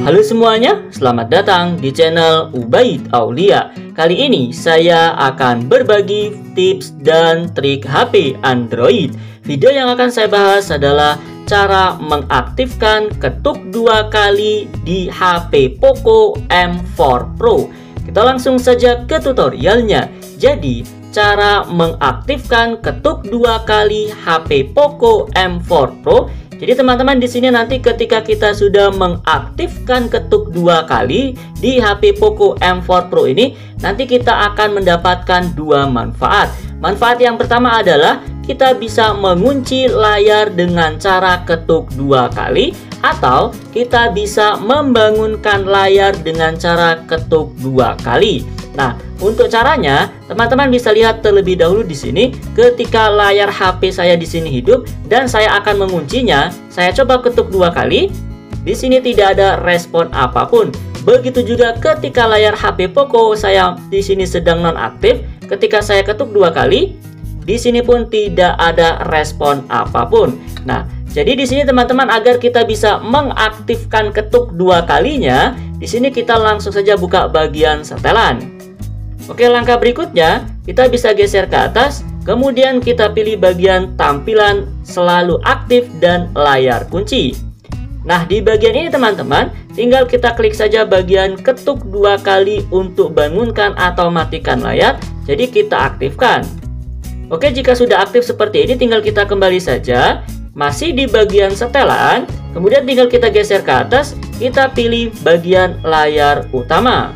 Halo semuanya, selamat datang di channel Ubaid Aulia. Kali ini saya akan berbagi tips dan trik HP Android. Video yang akan saya bahas adalah cara mengaktifkan ketuk 2 kali di HP Poco M4 Pro. Kita langsung saja ke tutorialnya. Jadi, cara mengaktifkan ketuk 2 kali HP Poco M4 Pro. Jadi teman-teman di sini nanti ketika kita sudah mengaktifkan ketuk 2 kali di HP Poco M4 Pro ini, nanti kita akan mendapatkan 2 manfaat. Manfaat yang pertama adalah kita bisa mengunci layar dengan cara ketuk 2 kali, atau kita bisa membangunkan layar dengan cara ketuk 2 kali. Nah, untuk caranya, teman-teman bisa lihat terlebih dahulu di sini. Ketika layar HP saya di sini hidup dan saya akan menguncinya, saya coba ketuk 2 kali. Di sini tidak ada respon apapun. Begitu juga ketika layar HP Poco saya di sini sedang nonaktif, ketika saya ketuk 2 kali, di sini pun tidak ada respon apapun. Nah, jadi di sini teman-teman agar kita bisa mengaktifkan ketuk 2 kalinya, di sini kita langsung saja buka bagian setelan. Oke, langkah berikutnya kita bisa geser ke atas, kemudian kita pilih bagian tampilan selalu aktif dan layar kunci. Nah, di bagian ini teman-teman, tinggal kita klik saja bagian ketuk 2 kali untuk bangunkan atau matikan layar. Jadi kita aktifkan. Oke, jika sudah aktif seperti ini, tinggal kita kembali saja. Masih di bagian setelan, kemudian tinggal kita geser ke atas, kita pilih bagian layar utama.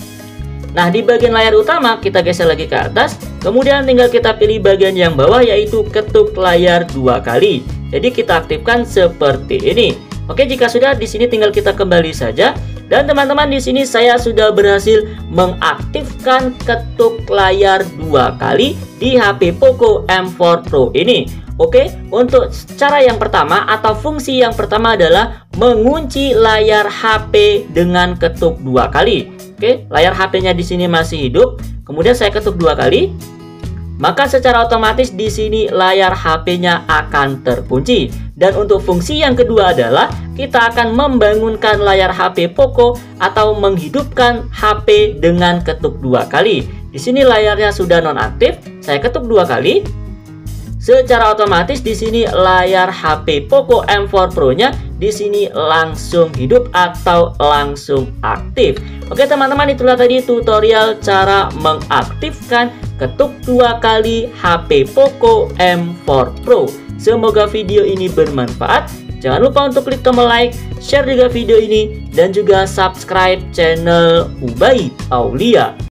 Nah, di bagian layar utama kita geser lagi ke atas, kemudian tinggal kita pilih bagian yang bawah yaitu ketuk layar 2 kali. Jadi kita aktifkan seperti ini. Oke, jika sudah di sini tinggal kita kembali saja. Dan teman-teman di sini saya sudah berhasil mengaktifkan ketuk layar 2 kali di HP Poco M4 Pro ini. Oke, untuk cara yang pertama atau fungsi yang pertama adalah mengunci layar HP dengan ketuk 2 kali. Oke, layar HP-nya di sini masih hidup. Kemudian saya ketuk 2 kali. Maka secara otomatis di sini layar HP-nya akan terkunci. Dan untuk fungsi yang kedua adalah kita akan membangunkan layar HP Poco atau menghidupkan HP dengan ketuk 2 kali. Di sini layarnya sudah nonaktif. Saya ketuk 2 kali. Secara otomatis di sini layar HP Poco M4 Pro-nya di sini langsung hidup atau langsung aktif. Oke teman-teman, itulah tadi tutorial cara mengaktifkan ketuk 2 kali HP Poco M4 Pro. Semoga video ini bermanfaat. Jangan lupa untuk klik tombol like, share juga video ini, dan juga subscribe channel Ubaid Aulia.